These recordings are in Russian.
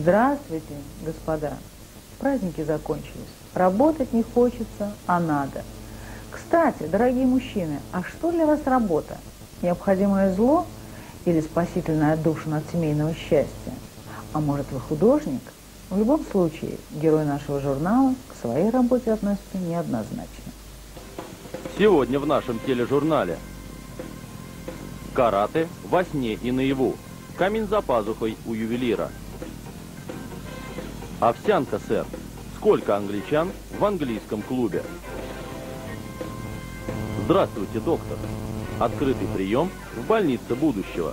Здравствуйте, господа. Праздники закончились. Работать не хочется, а надо. Кстати, дорогие мужчины, а что для вас работа? Необходимое зло или спасительная отдушина от семейного счастья? А может, вы художник? В любом случае, герой нашего журнала к своей работе относится неоднозначно. Сегодня в нашем тележурнале: карате во сне и наяву. Камень за пазухой у ювелира. Овсянка, сэр. Сколько англичан в английском клубе? Здравствуйте, доктор. Открытый прием в больнице будущего.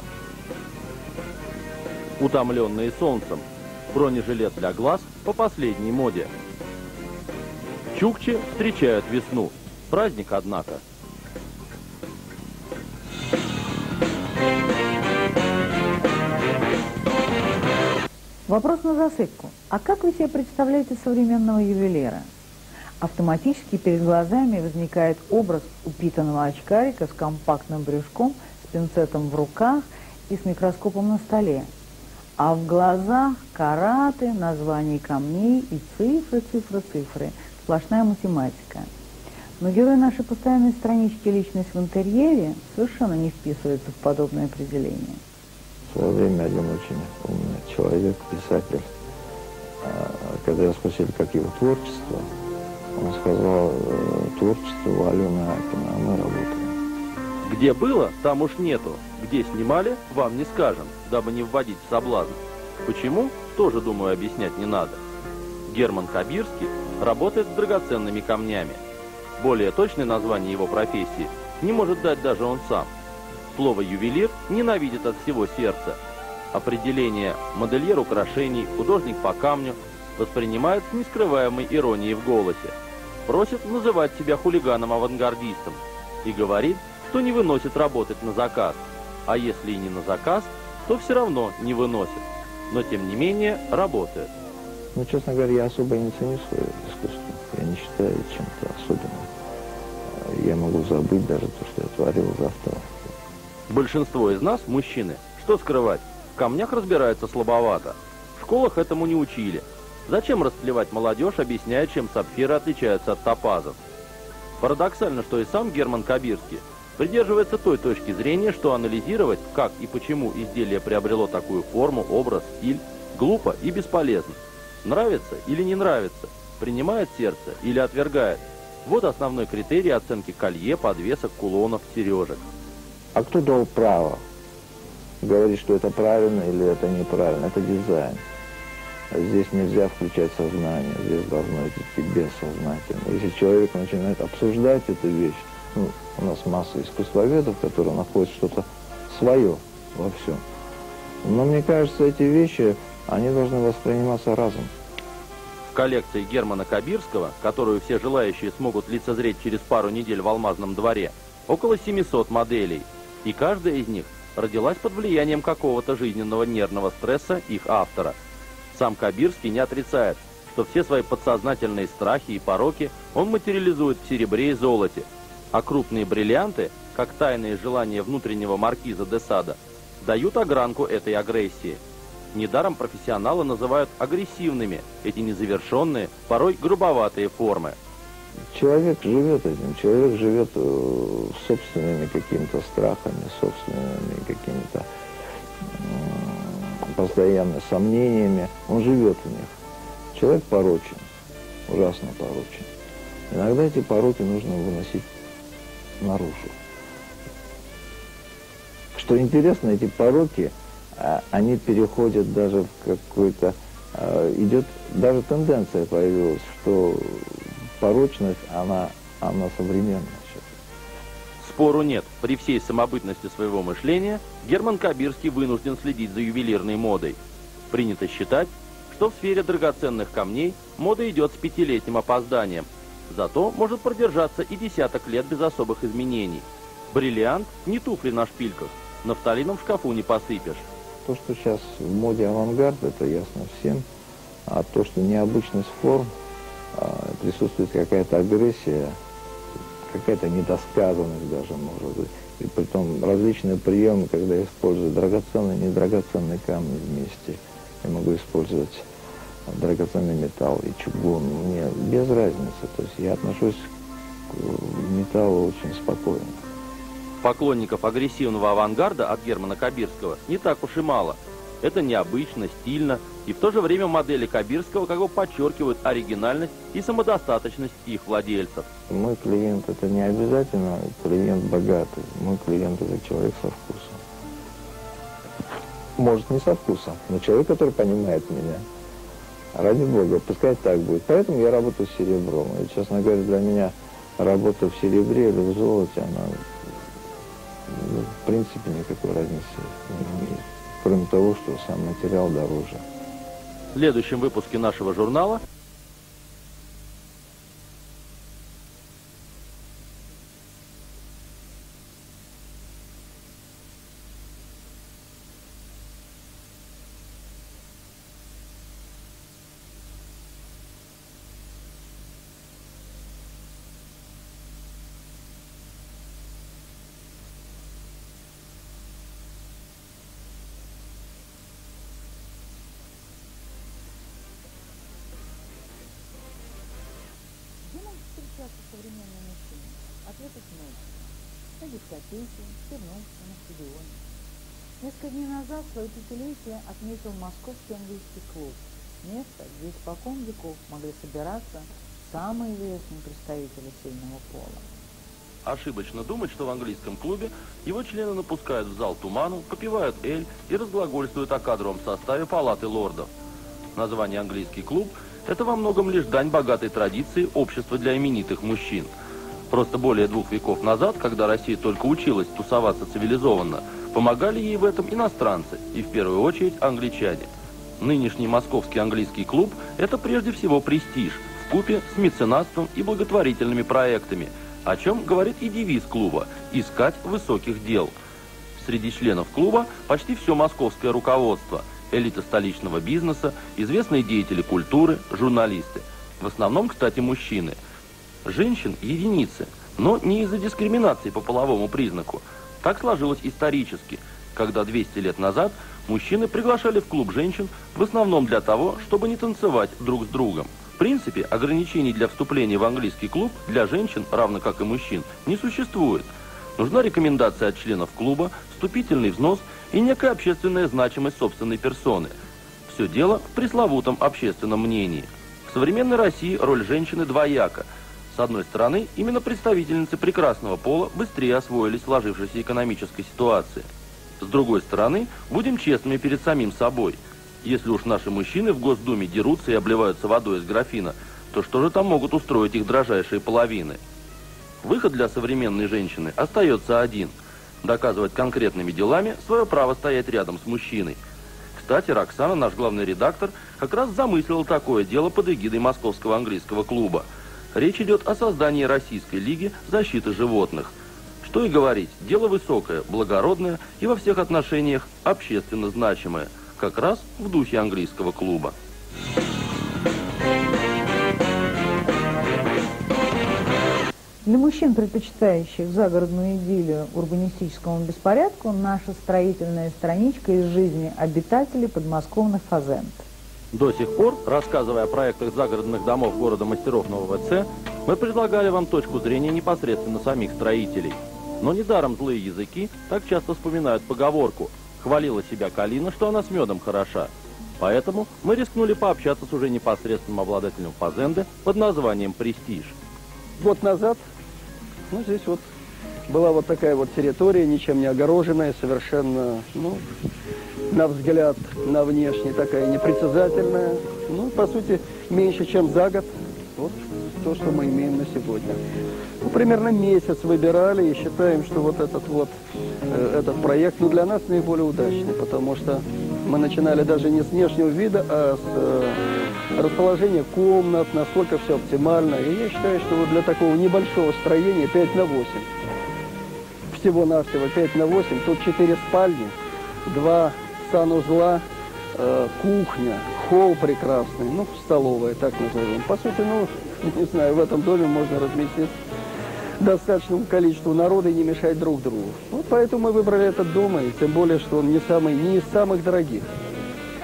Утомленные солнцем. Бронежилет для глаз по последней моде. Чукчи встречают весну. Праздник, однако. Вопрос на засыпку. А как вы себе представляете современного ювелира? Автоматически перед глазами возникает образ упитанного очкарика с компактным брюшком, с пинцетом в руках и с микроскопом на столе. А в глазах караты, названия камней и цифры, цифры, цифры. Сплошная математика. Но герой нашей постоянной странички «Личность в интерьере» совершенно не вписывается в подобное определение. В свое время один очень умный человек, писатель, когда я спросил, как его творчество, он сказал: творчество у Алены Акина, а мы работаем. Где было, там уж нету. Где снимали, вам не скажем, дабы не вводить в соблазн. Почему, тоже, думаю, объяснять не надо. Герман Кабирский работает с драгоценными камнями. Более точное название его профессии не может дать даже он сам. Слово «ювелир» ненавидит от всего сердца. Определение «модельер украшений», «художник по камню» воспринимают с нескрываемой иронией в голосе. Просит называть себя хулиганом-авангардистом и говорит, что не выносит работать на заказ. А если и не на заказ, то все равно не выносит. Но тем не менее работает. Ну, честно говоря, я особо не ценю свое искусство. Я не считаю чем-то особенным. Я могу забыть даже то, что я творил завтра. Большинство из нас, мужчины, что скрывать, в камнях разбираются слабовато. В школах этому не учили. Зачем растлевать молодежь, объясняя, чем сапфиры отличаются от топазов? Парадоксально, что и сам Герман Кабирский придерживается той точки зрения, что анализировать, как и почему изделие приобрело такую форму, образ, стиль, глупо и бесполезно. Нравится или не нравится, принимает сердце или отвергает. Вот основной критерий оценки колье, подвесок, кулонов, сережек. А кто дал право говорить, что это правильно или это неправильно? Это дизайн. Здесь нельзя включать сознание, здесь должно идти бессознательно. Если человек начинает обсуждать эту вещь, ну, у нас масса искусствоведов, которые находят что-то свое во всем. Но мне кажется, эти вещи, они должны восприниматься разом. В коллекции Германа Кабирского, которую все желающие смогут лицезреть через пару недель в Алмазном дворе, около 700 моделей. И каждая из них родилась под влиянием какого-то жизненного нервного стресса их автора. Сам Кабирский не отрицает, что все свои подсознательные страхи и пороки он материализует в серебре и золоте, а крупные бриллианты, как тайные желания внутреннего маркиза де Сада, дают огранку этой агрессии. Недаром профессионалы называют агрессивными эти незавершенные, порой грубоватые формы. Человек живет этим, человек живет собственными какими-то страхами, собственными какими-то постоянно сомнениями. Он живет в них. Человек порочен, ужасно порочен. Иногда эти пороки нужно выносить наружу. Что интересно, эти пороки, они переходят даже в какой-то... Идет даже тенденция появилась, что порочность, она современная сейчас. Спору нет. При всей самобытности своего мышления Герман Кабирский вынужден следить за ювелирной модой. Принято считать, что в сфере драгоценных камней мода идет с 5-летним опозданием. Зато может продержаться и десяток лет без особых изменений. Бриллиант – не туфли на шпильках, нафталином в шкафу не посыпешь. То, что сейчас в моде авангард, это ясно всем. А то, что необычность форм, присутствует какая-то агрессия, какая-то недосказанность даже, может быть. И притом различные приемы, когда используют драгоценные и недрагоценные камни вместе. я могу использовать драгоценный металл и чугун. Мне без разницы. То есть я отношусь к металлу очень спокойно. Поклонников агрессивного авангарда от Германа Кабирского не так уж и мало. Это необычно, стильно, и в то же время модели Кабирского как бы подчеркивают оригинальность и самодостаточность их владельцев. Мой клиент — это не обязательно клиент богатый. Мой клиент — это человек со вкусом. Может, не со вкусом, но человек, который понимает меня. Ради Бога, пускай так будет. Поэтому я работаю с серебром. И, честно говоря, для меня работа в серебре или в золоте, она, в принципе, никакой разницы не имеет. Кроме того, что сам материал дороже. В следующем выпуске нашего журнала современные мужчины. Ответов много. На дискотеке, в Терновке, на стадионе. Несколько дней назад свое пятилетие отметил Московский английский клуб. Место, где испокон веков могли собираться самые известные представители сильного пола. ошибочно думать, что в английском клубе его члены напускают в зал туману, попивают эль и разглагольствуют о кадровом составе палаты лордов. Название «английский клуб» – это во многом лишь дань богатой традиции общества для именитых мужчин. Просто более 2 веков назад, когда Россия только училась тусоваться цивилизованно, помогали ей в этом иностранцы, и в первую очередь англичане. Нынешний московский английский клуб – это прежде всего престиж, вкупе с меценатством и благотворительными проектами, о чем говорит и девиз клуба – «Искать высоких дел». Среди членов клуба почти все московское руководство, элита столичного бизнеса, известные деятели культуры, журналисты. В основном, кстати, мужчины. Женщин – единицы, но не из-за дискриминации по половому признаку. Так сложилось исторически, когда 200 лет назад мужчины приглашали в клуб женщин в основном для того, чтобы не танцевать друг с другом. В принципе, ограничений для вступления в английский клуб для женщин, равно как и мужчин, не существует. Нужна рекомендация от членов клуба, вступительный взнос и некая общественная значимость собственной персоны. Все дело в пресловутом общественном мнении. В современной России роль женщины двояка. С одной стороны, именно представительницы прекрасного пола быстрее освоились в сложившейся экономической ситуации. С другой стороны, будем честными перед самим собой. Если уж наши мужчины в Госдуме дерутся и обливаются водой из графина, то что же там могут устроить их дрожайшие половины? Выход для современной женщины остается один – доказывать конкретными делами свое право стоять рядом с мужчиной. Кстати, Роксана, наш главный редактор, как раз замыслила такое дело под эгидой Московского английского клуба. Речь идет о создании Российской лиги защиты животных. Что и говорить, дело высокое, благородное и во всех отношениях общественно значимое, как раз в духе английского клуба. Для мужчин, предпочитающих загородную идиллию урбанистическому беспорядку, наша строительная страничка из жизни обитателей подмосковных фазенд. До сих пор, рассказывая о проектах загородных домов города мастеров Нового ВЦ, мы предлагали вам точку зрения непосредственно самих строителей. Но недаром злые языки так часто вспоминают поговорку «хвалила себя калина, что она с медом хороша». Поэтому мы рискнули пообщаться с уже непосредственным обладателем фазенды под названием «Престиж». Год назад, здесь вот была вот такая вот территория, ничем не огороженная, совершенно, на взгляд, на внешне такая непритязательная. По сути, меньше, чем за год. Вот то, что мы имеем на сегодня. Примерно месяц выбирали и считаем, что вот этот проект, для нас наиболее удачный, потому что мы начинали даже не с внешнего вида, а с расположения комнат, насколько все оптимально. И я считаю, что вот для такого небольшого строения 5 на 8, всего-навсего 5 на 8, тут 4 спальни, 2 санузла, кухня, холл прекрасный, столовая, так назовем. По сути, не знаю, в этом доме можно разместить достаточному количеству народа и не мешать друг другу. Вот поэтому мы выбрали этот дом, и тем более, что он не из самых дорогих.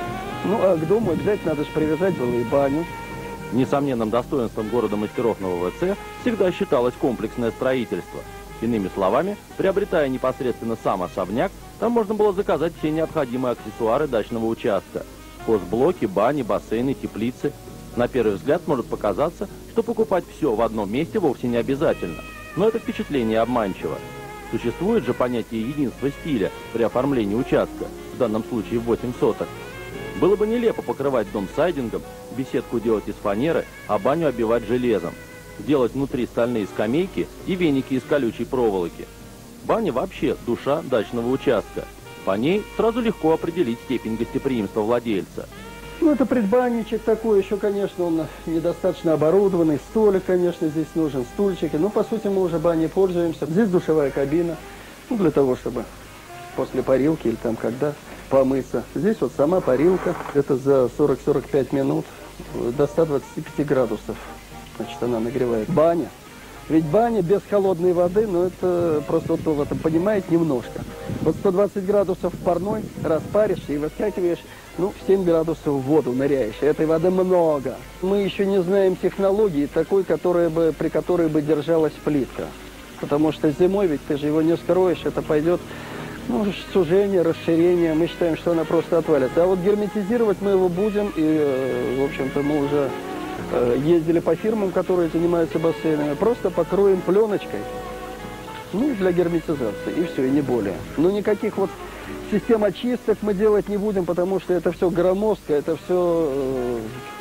Ну, а к дому обязательно надо же привязать было и баню. Несомненным достоинством города мастеров Нового ВЦ всегда считалось комплексное строительство. Иными словами, приобретая непосредственно сам особняк, там можно было заказать все необходимые аксессуары дачного участка. Хозблоки, бани, бассейны, теплицы. На первый взгляд может показаться, что покупать все в одном месте вовсе не обязательно. Но это впечатление обманчиво. Существует же понятие единства стиля при оформлении участка, в данном случае 8 соток. Было бы нелепо покрывать дом сайдингом, беседку делать из фанеры, а баню обивать железом. Делать внутри стальные скамейки и веники из колючей проволоки. Баня вообще душа дачного участка. По ней сразу легко определить степень гостеприимства владельца. Ну, это предбанничек такой, еще, конечно, он недостаточно оборудованный. Столик, конечно, здесь нужен, стульчики. Но, по сути, мы уже баней пользуемся. Здесь душевая кабина, ну, для того, чтобы после парилки или там когда помыться. Здесь вот сама парилка. Это за 40-45 минут до 125 градусов. Значит, она нагревает. Баня. Ведь баня без холодной воды, ну, это просто вот в этом понимаете немножко. Вот 120 градусов парной, распаришься и выскакиваешь, ну, в 7 градусов в воду ныряешь. Этой воды много. Мы еще не знаем технологии такой, при которой бы держалась плитка. Потому что зимой ведь ты же его не скроешь, это пойдет, ну, сужение, расширение. Мы считаем, что она просто отвалится. А вот герметизировать мы его будем, и, в общем-то, мы уже ездили по фирмам, которые занимаются бассейнами, просто покроем пленочкой, ну, для герметизации, и все, и не более. Но никаких вот систем очисток мы делать не будем, потому что это все громоздко, это все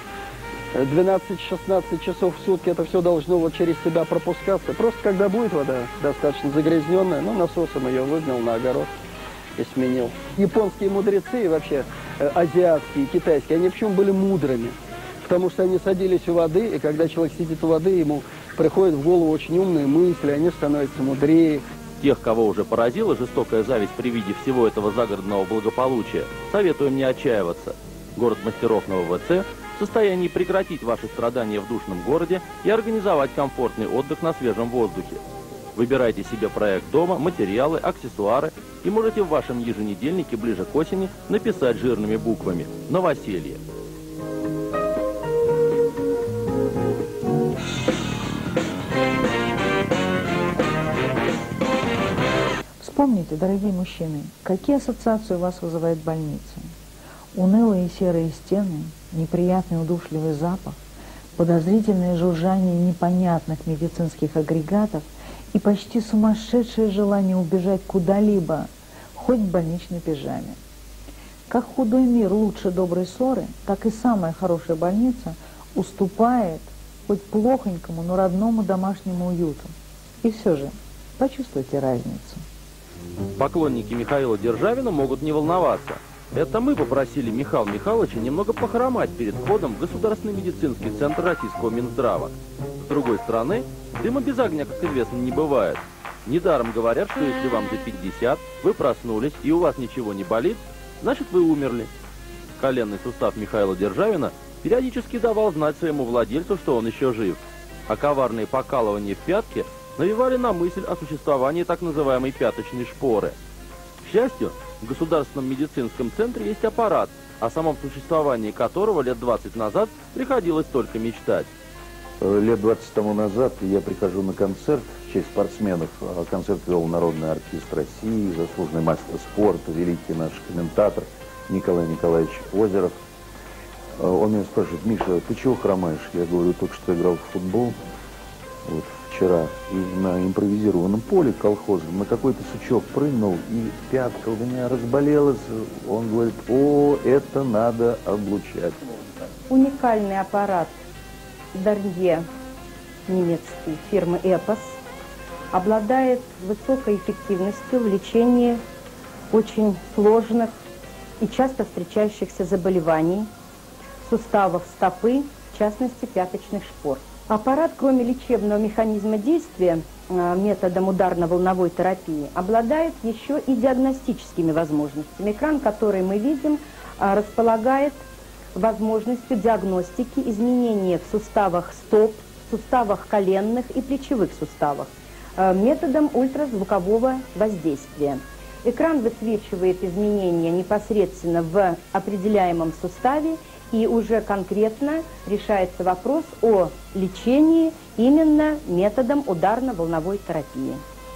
12-16 часов в сутки, это все должно вот через себя пропускаться. Просто когда будет вода достаточно загрязненная, ну, насосом ее выгнал на огород и сменил. Японские мудрецы и вообще азиатские, китайские, они почему были мудрыми? Потому что они садились у воды, и когда человек сидит у воды, ему приходят в голову очень умные мысли, они становятся мудрее. Тех, кого уже поразила жестокая зависть при виде всего этого загородного благополучия, советуем не отчаиваться. Город мастеров Нового ВЦ в состоянии прекратить ваши страдания в душном городе и организовать комфортный отдых на свежем воздухе. Выбирайте себе проект дома, материалы, аксессуары и можете в вашем еженедельнике ближе к осени написать жирными буквами «Новоселье». Вспомните, дорогие мужчины, какие ассоциации у вас вызывает больница? Унылые серые стены, неприятный удушливый запах, подозрительное жужжание непонятных медицинских агрегатов и почти сумасшедшее желание убежать куда-либо, хоть в больничной пижаме. Как худой мир лучше доброй ссоры, так и самая хорошая больница уступает хоть плохонькому, но родному домашнему уюту. И все же, почувствуйте разницу. Поклонники Михаила Державина могут не волноваться. Это мы попросили Михаила Михайловича немного похромать перед входом в Государственный медицинский центр Российского Минздрава. С другой стороны, дыма без огня, как известно, не бывает. Недаром говорят, что если вам за 50, вы проснулись и у вас ничего не болит, значит вы умерли. Коленный сустав Михаила Державина периодически давал знать своему владельцу, что он еще жив. А коварные покалывания в пятке навевали на мысль о существовании так называемой пяточной шпоры. К счастью, в Государственном медицинском центре есть аппарат, о самом существовании которого лет 20 назад приходилось только мечтать. Лет 20 тому назад я прихожу на концерт в честь спортсменов. Концерт вел Народный артист России, заслуженный мастер спорта, великий наш комментатор Николай Николаевич Озеров. Он меня спрашивает: Миша, ты чего хромаешь? Я говорю: только что играл в футбол. Вот вчера и на импровизированном поле колхозном на какой-то сучок прыгнул, и пятка у меня разболелась. Он говорит: о, это надо облучать. Уникальный аппарат Дарнье немецкий фирмы «Эпос» обладает высокой эффективностью в лечении очень сложных и часто встречающихся заболеваний суставов стопы, в частности пяточных шпор. Аппарат, кроме лечебного механизма действия методом ударно-волновой терапии, обладает еще и диагностическими возможностями. Экран, который мы видим, располагает возможностью диагностики изменения в суставах стоп, суставах коленных и плечевых суставах методом ультразвукового воздействия. Экран высвечивает изменения непосредственно в определяемом суставе, и уже конкретно решается вопрос о лечении именно методом ударно-волновой терапии.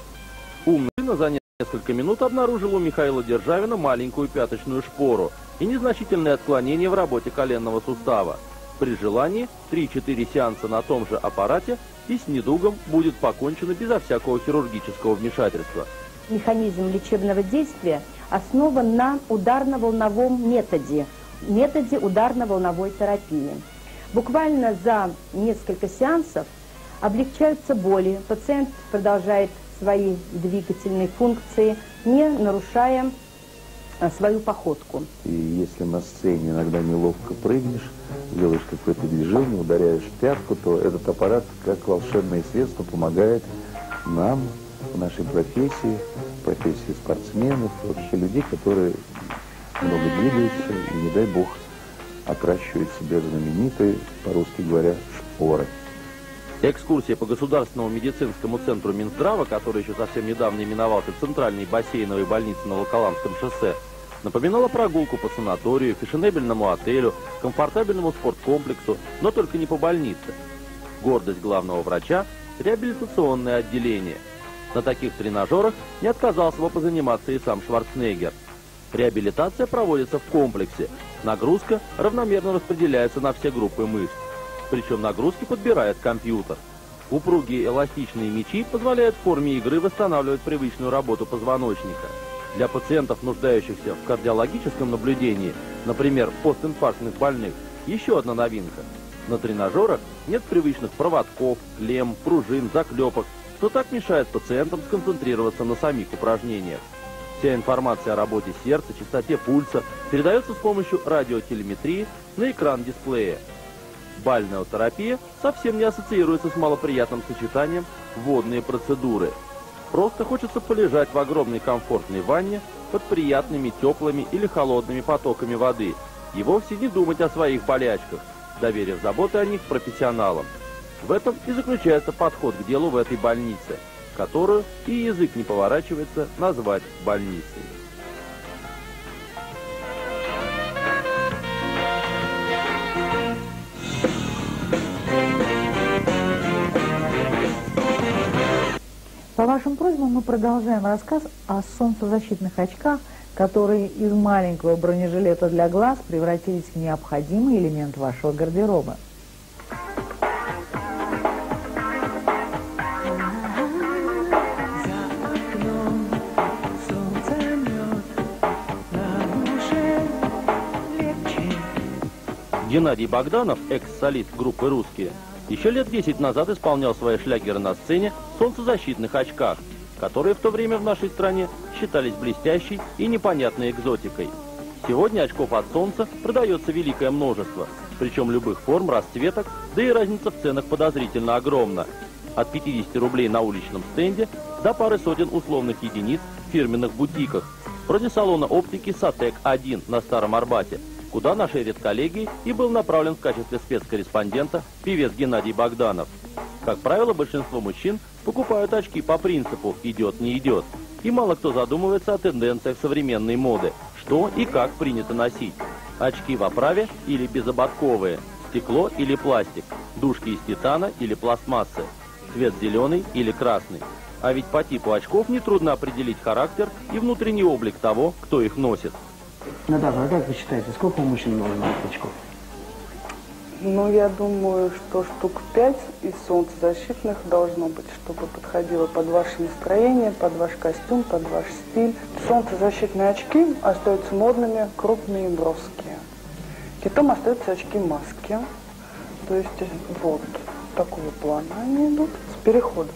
Умный за несколько минут обнаружил у Михаила Державина маленькую пяточную шпору и незначительные отклонения в работе коленного сустава. При желании 3-4 сеанса на том же аппарате, и с недугом будет покончено безо всякого хирургического вмешательства. Механизм лечебного действия основан на ударно-волновом методе ударно-волновой терапии. Буквально за несколько сеансов облегчаются боли, пациент продолжает свои двигательные функции, не нарушая свою походку. И если на сцене иногда неловко прыгнешь, делаешь какое-то движение, ударяешь в пятку, то этот аппарат, как волшебное средство, помогает нам в нашей профессии спортсменов, вообще людей, которые много двигаются и, не дай бог, отращивают себе знаменитые, по-русски говоря, шпоры. Экскурсия по Государственному медицинскому центру Минздрава, который еще совсем недавно именовался Центральной бассейновой больницей на Волоколамском шоссе, напоминала прогулку по санаторию, фешенебельному отелю, комфортабельному спорткомплексу, но только не по больнице. Гордость главного врача – реабилитационное отделение. На таких тренажерах не отказался бы позаниматься и сам Шварценеггер. Реабилитация проводится в комплексе. Нагрузка равномерно распределяется на все группы мышц. Причем нагрузки подбирает компьютер. Упругие эластичные мячи позволяют в форме игры восстанавливать привычную работу позвоночника. Для пациентов, нуждающихся в кардиологическом наблюдении, например, постинфарктных больных, еще одна новинка. На тренажерах нет привычных проводков, клемм, пружин, заклепок, что так мешает пациентам сконцентрироваться на самих упражнениях. Вся информация о работе сердца, частоте пульса передается с помощью радиотелеметрии на экран дисплея. Бальнеотерапия совсем не ассоциируется с малоприятным сочетанием водные процедуры. Просто хочется полежать в огромной комфортной ванне под приятными теплыми или холодными потоками воды и вовсе не думать о своих болячках, доверив заботу о них профессионалам. В этом и заключается подход к делу в этой больнице, которую и язык не поворачивается назвать больницей. По вашим просьбам мы продолжаем рассказ о солнцезащитных очках, которые из маленького бронежилета для глаз превратились в необходимый элемент вашего гардероба. Геннадий Богданов, экс-солист группы «Русские», еще лет 10 назад исполнял свои шлягеры на сцене в солнцезащитных очках, которые в то время в нашей стране считались блестящей и непонятной экзотикой. Сегодня очков от солнца продается великое множество, причем любых форм, расцветок, да и разница в ценах подозрительно огромна. От 50 рублей на уличном стенде до пары сотен условных единиц в фирменных бутиках, вроде салона оптики «Сатек-1» на Старом Арбате, куда нашей редколлегией и был направлен в качестве спецкорреспондента певец Геннадий Богданов. Как правило, большинство мужчин покупают очки по принципу «идет, не идет», и мало кто задумывается о тенденциях современной моды, что и как принято носить. Очки в оправе или безободковые, стекло или пластик, дужки из титана или пластмассы, цвет зеленый или красный. А ведь по типу очков нетрудно определить характер и внутренний облик того, кто их носит. Наташа, а как вы считаете, сколько у мужчин должно быть очков? Ну, я думаю, что штук 5 из солнцезащитных должно быть, чтобы подходило под ваше настроение, под ваш костюм, под ваш стиль. Солнцезащитные очки остаются модными, крупные и броские. Потом остаются очки-маски. То есть вот такого плана они идут с переходом.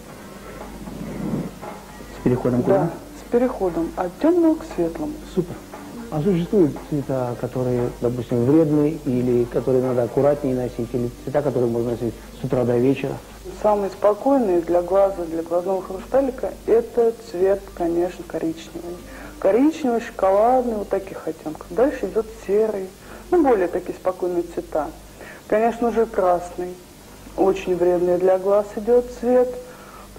С переходом куда? Да, с переходом от темного к светлому. Супер. А существуют цвета, которые, допустим, вредные, или которые надо аккуратнее носить, или цвета, которые можно носить с утра до вечера? Самый спокойный для глаза, для глазного хрусталика, это цвет, конечно, коричневый. Коричневый, шоколадный, вот таких оттенков. Дальше идет серый, ну, более такие спокойные цвета. Конечно же, красный. Очень вредный для глаз идет цвет,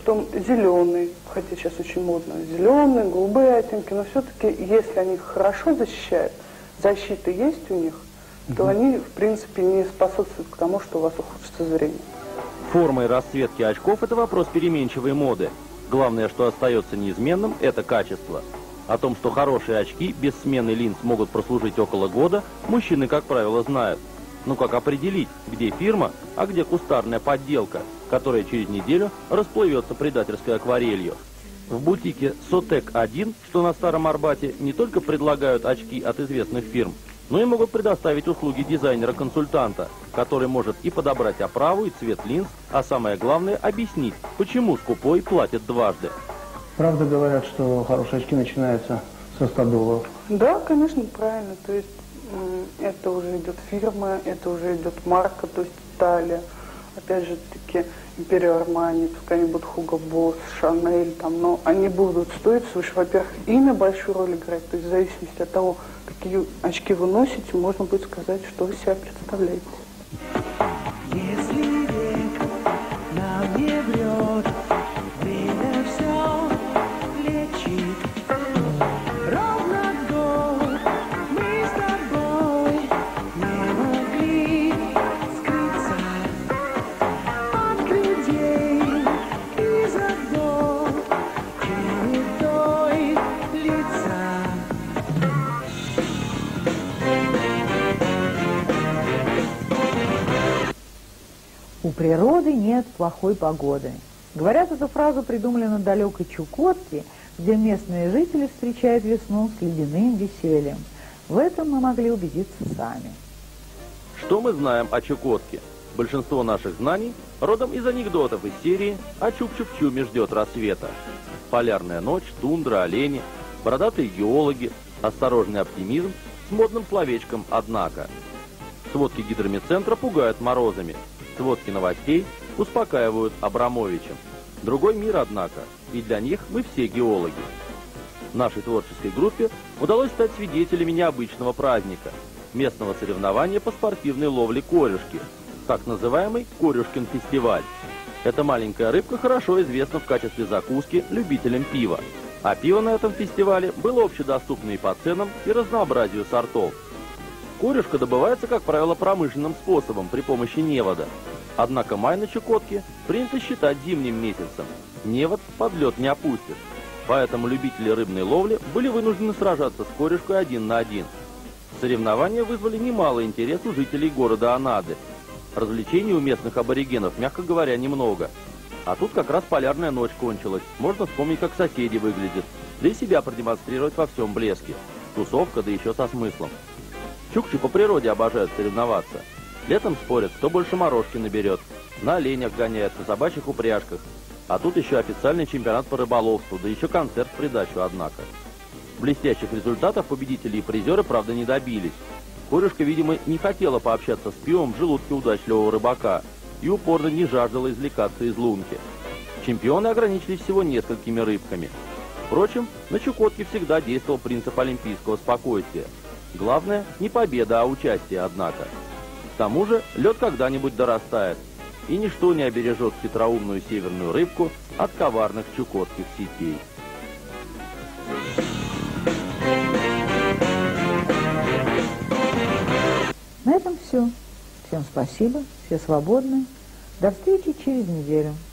потом зеленый, хотя сейчас очень модно, зеленые, голубые оттенки, но все-таки, если они хорошо защищают, защита есть у них, то они, в принципе, не способствуют к тому, что у вас ухудшится зрение. Форма и расцветки очков – это вопрос переменчивой моды. Главное, что остается неизменным – это качество. О том, что хорошие очки без смены линз могут прослужить около года, мужчины, как правило, знают. Но как определить, где фирма, а где кустарная подделка, которая через неделю расплывется предательской акварелью? В бутике Сотек-1, что на Старом Арбате, не только предлагают очки от известных фирм, но и могут предоставить услуги дизайнера-консультанта, который может и подобрать оправу, и цвет линз, а самое главное – объяснить, почему скупой платит дважды. Правда говорят, что хорошие очки начинаются со $100. Да, конечно, правильно. То есть это уже идет фирма, это уже идет марка, то есть Италия. Опять же таки Империо Армани, пускай они будут Хуго Босс, Шанель, там, но они будут стоить свыше. Во-первых, имя большую роль играет, то есть в зависимости от того, какие очки вы носите, можно будет сказать, что вы себя представляете. Если век нам не врет, время все лечит. Ровно год мы с тобой не могли скрыться от людей и забот чередой лица. У природы нет плохой погоды. Говорят, эту фразу придумали на далекой Чукотке, где местные жители встречают весну с ледяным весельем. В этом мы могли убедиться сами. Что мы знаем о Чукотке? Большинство наших знаний родом из анекдотов из серии «А Чук-Чук-Чуме ждет рассвета». Полярная ночь, тундра, олени, бородатые геологи, осторожный оптимизм с модным словечком «однако». Сводки гидромедцентра пугают морозами. Сводки новостей успокаивают Абрамовичем. Другой мир, однако, и для них мы все геологи. Нашей творческой группе удалось стать свидетелями необычного праздника – местного соревнования по спортивной ловле корюшки, так называемый Корюшкин фестиваль. Эта маленькая рыбка хорошо известна в качестве закуски любителям пива. А пиво на этом фестивале было общедоступно и по ценам, и разнообразию сортов. Корюшка добывается, как правило, промышленным способом при помощи невода. Однако май на Чукотке принято считать зимним месяцем. Невод под лед не опустит. Поэтому любители рыбной ловли были вынуждены сражаться с корюшкой 1 на 1. Соревнования вызвали немало интерес у жителей города Анады. Развлечений у местных аборигенов, мягко говоря, немного. А тут как раз полярная ночь кончилась. Можно вспомнить, как соседи выглядят. Да и себя продемонстрировать во всем блеске. Тусовка, да еще со смыслом. Чукчи по природе обожают соревноваться. Летом спорят, кто больше морожки наберет. На оленях гоняют, на собачьих упряжках. А тут еще официальный чемпионат по рыболовству, да еще концерт в придачу, однако. Блестящих результатов победители и призеры, правда, не добились. Корюшка, видимо, не хотела пообщаться с пивом в желудке удачливого рыбака и упорно не жаждала извлекаться из лунки. Чемпионы ограничились всего несколькими рыбками. Впрочем, на Чукотке всегда действовал принцип олимпийского спокойствия. Главное не победа, а участие, однако. К тому же лед когда-нибудь дорастает, и ничто не обережет хитроумную северную рыбку от коварных чукотских сетей. На этом все. Всем спасибо, все свободны. До встречи через неделю.